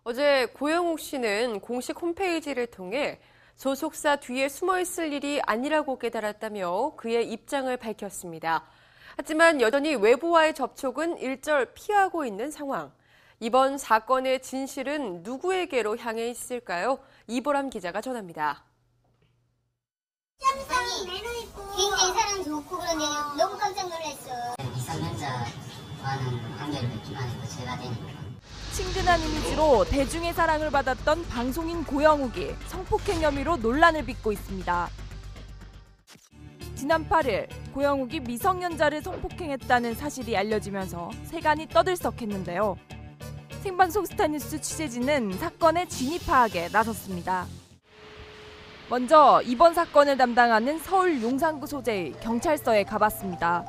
어제 고영욱 씨는 공식 홈페이지를 통해 소속사 뒤에 숨어 있을 일이 아니라고 깨달았다며 그의 입장을 밝혔습니다. 하지만 여전히 외부와의 접촉은 일절 피하고 있는 상황. 이번 사건의 진실은 누구에게로 향해 있을까요? 이보람 기자가 전합니다. 굉장히 사람 좋고 그러네. 너무 깜짝 놀랐어. 미성년자와는 관계를 맺기만 해도 죄가 되니까. 친근한 이미지로 대중의 사랑을 받았던 방송인 고영욱이 성폭행 혐의로 논란을 빚고 있습니다. 지난 8일 고영욱이 미성년자를 성폭행했다는 사실이 알려지면서 세간이 떠들썩했는데요. 생방송 스타뉴스 취재진은 사건의 진위 파악에 나섰습니다. 먼저 이번 사건을 담당하는 서울 용산구 소재의 경찰서에 가봤습니다.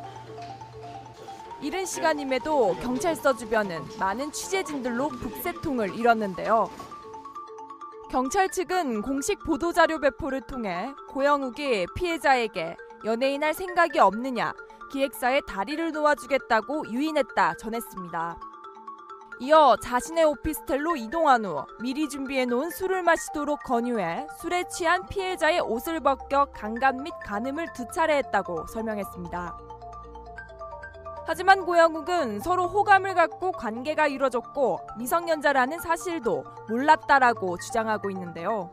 이른 시간임에도 경찰서 주변은 많은 취재진들로 북새통을 이뤘는데요. 경찰 측은 공식 보도자료 배포를 통해 고영욱이 피해자에게 연예인할 생각이 없느냐, 기획사에 다리를 놓아주겠다고 유인했다 전했습니다. 이어 자신의 오피스텔로 이동한 후 미리 준비해놓은 술을 마시도록 권유해 술에 취한 피해자의 옷을 벗겨 강간 및 간음을 2차례 했다고 설명했습니다. 하지만 고영욱은 서로 호감을 갖고 관계가 이뤄졌고 미성년자라는 사실도 몰랐다라고 주장하고 있는데요.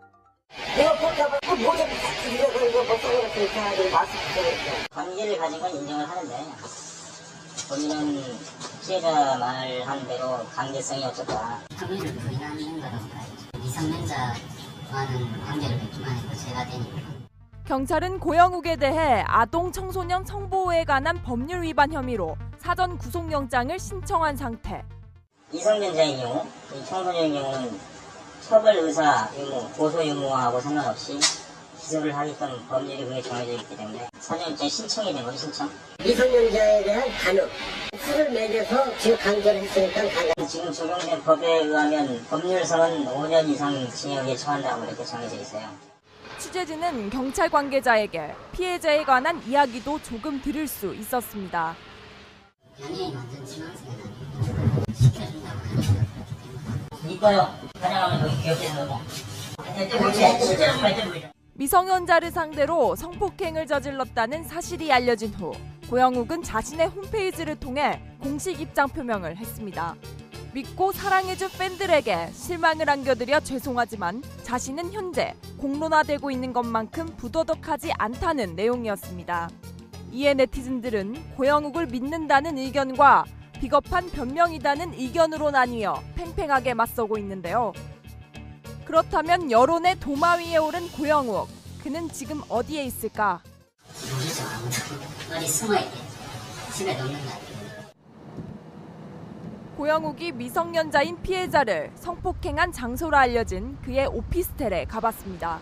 관계를 가진 건 인정을 하는데 본인은 피해자 말한 대로 관계성이 없었다. 혐의를 부인하는 거라고 봐야죠. 미성년자와는 관계를 맺기만 해도 죄가 되니까. 경찰은 고영욱에 대해 아동 청소년 성보호에 관한 법률 위반 혐의로 사전 구속영장을 신청한 상태. 미성년자의 경우, 청소년의 경우는 처벌 의사 유무, 고소 유무하고 상관없이 기소를 하게끔 법률이 그게 정해져 있기 때문에 사전영장 신청이 된 거죠, 신청. 미성년자에 대한 간음, 술을 먹여서 지금 강제를 했으니까 강간. 지금 적용된 법에 의하면 법률상은 5년 이상 징역에 처한다고 이렇게 정해져 있어요. 취재진은 경찰 관계자에게 피해자에 관한 이야기도 조금 들을 수 있었습니다. 연예인 완전 지망생은 아니고 시켜준다고 하는 이뻐요. 가장하면 거기 기억해서 넣어. 미성년자를 상대로 성폭행을 저질렀다는 사실이 알려진 후 고영욱은 자신의 홈페이지를 통해 공식 입장 표명을 했습니다. 믿고 사랑해준 팬들에게 실망을 안겨드려 죄송하지만 자신은 현재 공론화되고 있는 것만큼 부도덕하지 않다는 내용이었습니다. 이에 네티즌들은 고영욱을 믿는다는 의견과 비겁한 변명이다는 의견으로 나뉘어 팽팽하게 맞서고 있는데요. 그렇다면 여론의 도마 위에 오른 고영욱, 그는 지금 어디에 있을까? 모르죠, 아무도. 어디 숨어있게 집에 넣는 거 아니에요. 고영욱이 미성년자인 피해자를 성폭행한 장소로 알려진 그의 오피스텔에 가봤습니다.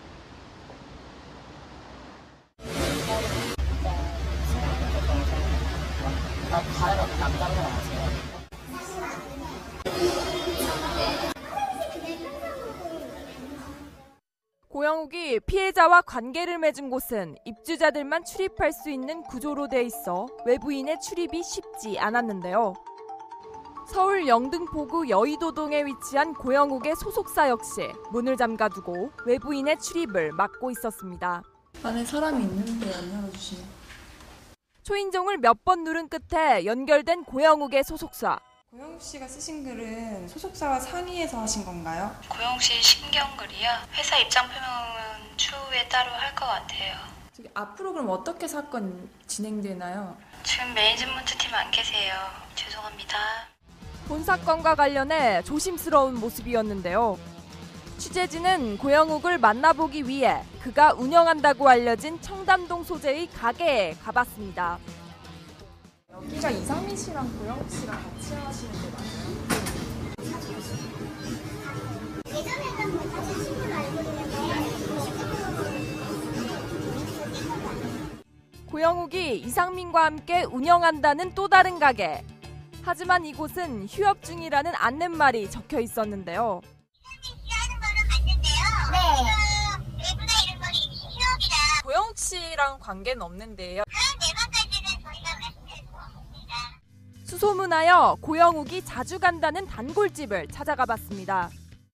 고영욱이 피해자와 관계를 맺은 곳은 입주자들만 출입할 수 있는 구조로 돼 있어 외부인의 출입이 쉽지 않았는데요. 서울 영등포구 여의도동에 위치한 고영욱의 소속사 역시 문을 잠가두고 외부인의 출입을 막고 있었습니다. 안에 사람이 있는데 안 열어주시네. 초인종을 몇 번 누른 끝에 연결된 고영욱의 소속사. 고영욱 씨가 쓰신 글은 소속사와 상의해서 하신 건가요? 고영욱 씨 신경글이요. 회사 입장 표명은 추후에 따로 할 것 같아요. 앞으로 그럼 어떻게 사건 진행되나요? 지금 매니지먼트 팀 안 계세요. 죄송합니다. 본 사건과 관련해 조심스러운 모습이었는데요. 취재진은 고영욱을 만나보기 위해 그가 운영한다고 알려진 청담동 소재의 가게에 가봤습니다. 여기가 이상민 씨랑 고영욱 씨랑 같이 하시는 게 맞아요? 예전에는 같은 친구로 알고 있는데 고영욱이 이상민과 함께 운영한다는 또 다른 가게. 하지만 이곳은 휴업 중이라는 안내말이 적혀 있었는데요. 고영욱 씨랑 관계는 없는데요. 수소문하여 고영욱이 자주 간다는 단골집을 찾아가 봤습니다.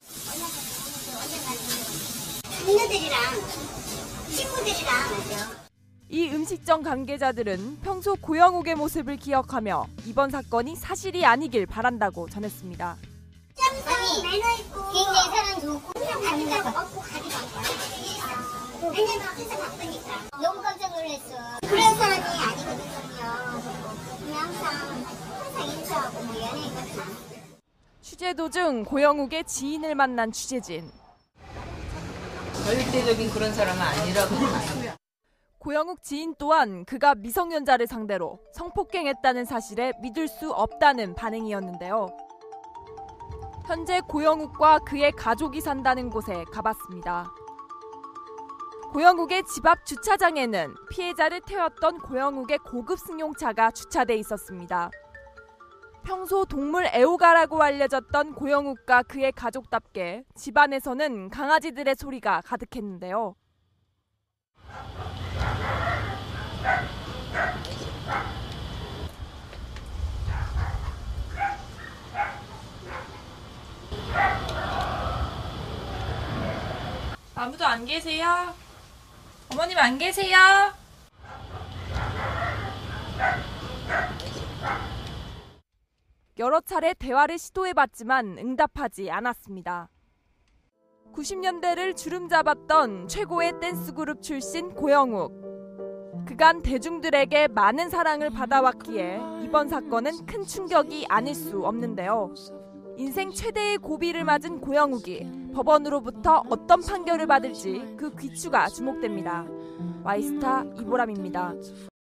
동료들이랑 친구들이랑 이 음식점 관계자들은 평소 고영욱의 모습을 기억하며 이번 사건이 사실이 아니길 바란다고 전했습니다. 아니 매너 있고 굉장히 사람 좋고 가기가 없고 가기가 없고 왜냐면 회사 바쁘니까 너무 깜짝 놀랐어. 그런 사람이 아니거든요. 그냥 항상 인사하고 뭐 연예인 같아. 취재 도중 고영욱의 지인을 만난 취재진. 절대적인 그런 사람은 아니라고 봐요. 고영욱 지인 또한 그가 미성년자를 상대로 성폭행했다는 사실에 믿을 수 없다는 반응이었는데요. 현재 고영욱과 그의 가족이 산다는 곳에 가봤습니다. 고영욱의 집 앞 주차장에는 피해자를 태웠던 고영욱의 고급 승용차가 주차돼 있었습니다. 평소 동물 애호가라고 알려졌던 고영욱과 그의 가족답게 집안에서는 강아지들의 소리가 가득했는데요. 아무도 안 계세요? 어머님 안 계세요? 여러 차례 대화를 시도해봤지만 응답하지 않았습니다. 90년대를 주름잡았던 최고의 댄스 그룹 출신 고영욱. 그간 대중들에게 많은 사랑을 받아왔기에 이번 사건은 큰 충격이 아닐 수 없는데요. 인생 최대의 고비를 맞은 고영욱이 법원으로부터 어떤 판결을 받을지 그 귀추가 주목됩니다. 와이스타 이보람입니다.